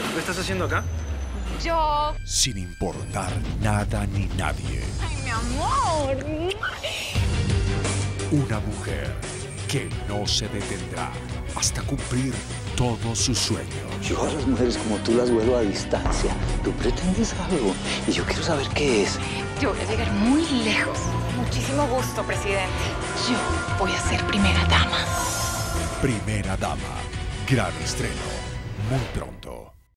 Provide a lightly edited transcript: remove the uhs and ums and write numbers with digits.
¿Qué estás haciendo acá? Yo... Sin importar nada ni nadie. ¡Ay, mi amor! Una mujer que no se detendrá hasta cumplir todos sus sueños. Yo a las mujeres como tú las vuelo a distancia. Tú pretendes algo y yo quiero saber qué es. Yo voy a llegar muy lejos. Muchísimo gusto, presidente. Yo voy a ser primera dama. Primera dama. Gran estreno. Muy pronto.